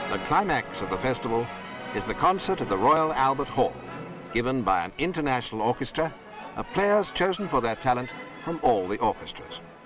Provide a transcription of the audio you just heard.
The climax of the festival is the concert at the Royal Albert Hall, given by an international orchestra of players chosen for their talent from all the orchestras.